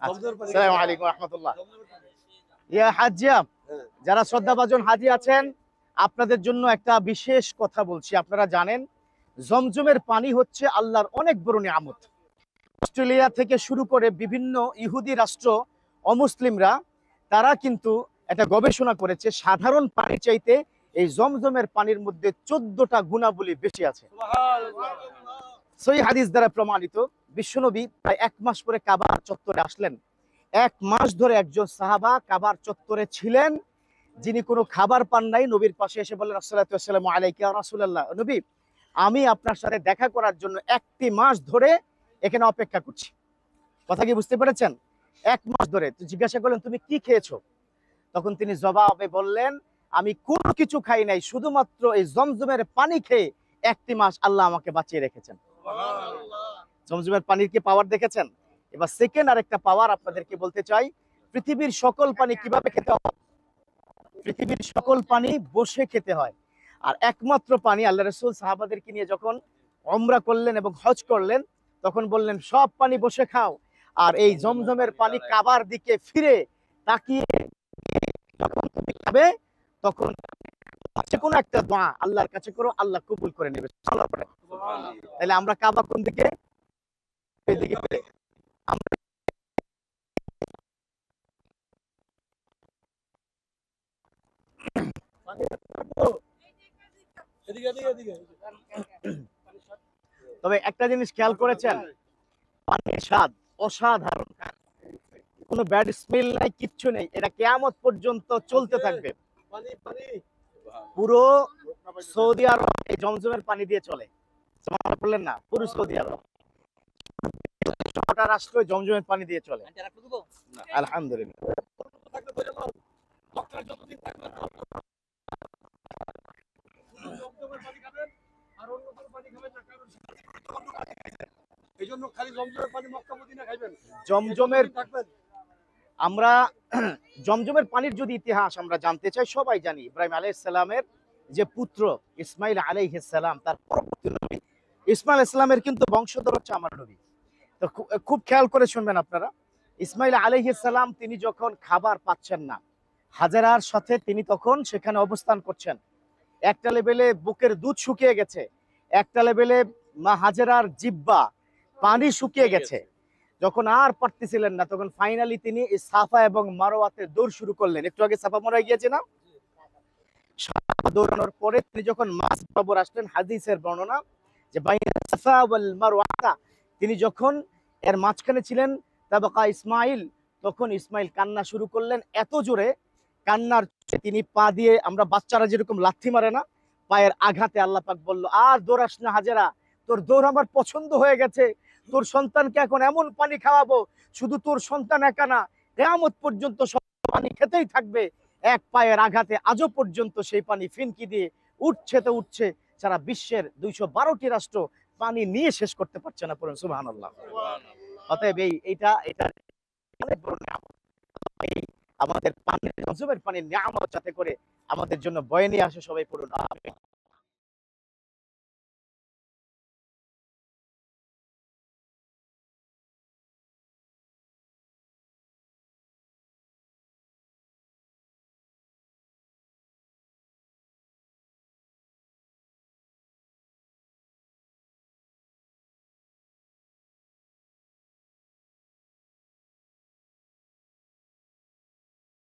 আসসালামু আলাইকুম রাহমাতুল্লাহ। ইয়া হাজিয়া, যারা শ্রদ্ধাভাজন হাজি আছেন, আপনাদের জন্য একটা বিশেষ কথা বলছি। আপনারা জানেন জমজমের পানি হচ্ছে আল্লাহর অনেক বড় নিয়ামত। অস্ট্রেলিয়া থেকে শুরু করে বিভিন্ন ইহুদি রাষ্ট্র, অমুসলিমরা তারা কিন্তু একটা গবেষণা করেছে, সাধারণ পানি চাইতে এই জমজমের পানির মধ্যে 14টা গুণাবলী বেশি আছে। সহিহ হাদিস দ্বারা প্রমাণিত। বিশ্বনবী প্রায় 1 মাস পরে কাবার চত্বরে আসলেন। 1 মাস ধরে একজন সাহাবা কাবার চত্বরে ছিলেন, যিনি কোনো খাবার পান নাই। নবীর পাশে এসে বললেন, আসসালাতু ওয়াসসালামু আলাইকা ইয়া রাসূলুল্লাহ, নবী আমি আপনার সাথে দেখা করার জন্য 1টি মাস ধরে এখানে অপেক্ষা করছি। কথা কি বুঝতে পেরেছেন? 1 মাস ধরে। তো জিজ্ঞাসা করলেন, তুমি কি খেয়েছো? তখন তিনি জবাবে বললেন, আমি কোনো কিছু খাই নাই, শুধুমাত্র এই জমজমের পানি খেয়ে 1টি মাস আল্লাহ আমাকে বাঁচিয়ে রেখেছেন। জমজমের পানির কি পাওয়ার দেখেছেন? এবার সেকেন্ড আরেকটা পাওয়ার আপনাদেরকে বলতে চাই। পৃথিবীর সকল পানি কিভাবে খেতে হয়? পৃথিবীর সকল পানি বসে খেতে হয়। আর একমাত্র পানি, আল্লাহ রাসূল সাহাবাদেরকে নিয়ে যখন উমরা করলেন এবং হজ করলেন, তখন বললেন সব পানি বসে খাও, আর এই জমজমের পানি কাবার দিকে ফিরে তাকিয়ে যখন তুমি খাবে, তখন যে কোনো একটা দোয়া আল্লাহর কাছে করো, আল্লাহ কবুল করে নেবে। তাহলে আমরা কাবা কোন দিকে? এদিকে। আমরা তবে একটা জিনিস খেয়াল করেছেন, পানির স্বাদ অসাধারণ, কোনো ব্যাড স্মেল নাই, কিচ্ছু নেই। এটা কিয়ামত পর্যন্ত চলতে থাকবে। পুরো সৌদি আরব এই জমজমের পানি দিয়ে চলে। বললেন না, পুরো সৌদি আরব 6টা রাষ্ট্র জমজমের পানি দিয়ে চলে। আলহামদুলিল্লাহ। জমজমের আমরা জমজমের পানির যদি ইতিহাস আমরা জানতে চাই, সবাই জানি ইব্রাহিম আলাইহিস সালামের যে পুত্র ইসমাইল আলাইহিস সালাম, তার পরবর্তী নবী ইসমাইল আলাইহিস সালামের কিন্তু বংশধর হচ্ছে আমার নবী। তো খুব খেয়াল করে শুনবেন আপনারা। ইসমাইল আলাইহিস সালাম তিনি যখন খাবার পাচ্ছেন না, হাজেরার সাথে তিনি তখন সেখানে অবস্থান করছেন। একটা লেভেলে বুকের দুধ শুকিয়ে গেছে, একটা লেভেলে মা হাজেরার জিব্বা পানি শুকিয়ে গেছে। যখন আর পারতেছিলেন না, তখন ফাইনালি তিনি সাফা এবং মারওয়াতে দৌড় শুরু করলেন। একটু আগে সাফা মারওয়া গিয়েছে না, সাফা দৌড়ানোর পরে তিনি যখন মাঝ বরাবর আসলেন, হাদিসের বর্ণনা যে বাইনা সাফা ওয়াল মারওয়া, তিনি যখন এর মাঝখানে ছিলেন, তাবাকা ইসমাইল, তখন ইসমাইল কান্না শুরু করলেন এত জোরে, কান্নার তিনি পা দিয়ে, আমরা বাচ্চারা যেরকম লাথি মারে না, পায়ের আঘাতে আল্লাহ পাক বলল, আর দৌড়াস না হাজেরা, তোর দৌড় আমার পছন্দ হয়ে গেছে, তোর সন্তানকে এখন এমন পানি খাওয়াবো, শুধু তোর সন্তান একা না, কিয়ামত পর্যন্ত সব পানি খেতেই থাকবে। এক পায়ের আঘাতে আজও পর্যন্ত সেই পানি ফিনকি দিয়ে উঠছে তো উঠছে। সারা বিশ্বের 212টি রাষ্ট্র পানি নিয়ে শেষ করতে পারছে না। পড়ুন সুবহানাল্লাহ। অতএব এটা অনেক বড় নিয়ামত। আমাদের পানির জমজমের পানির নিয়ামত যাতে করে আমাদের জন্য বয়ে নিয়ে আসে, সবাই পড়ুন আমিন।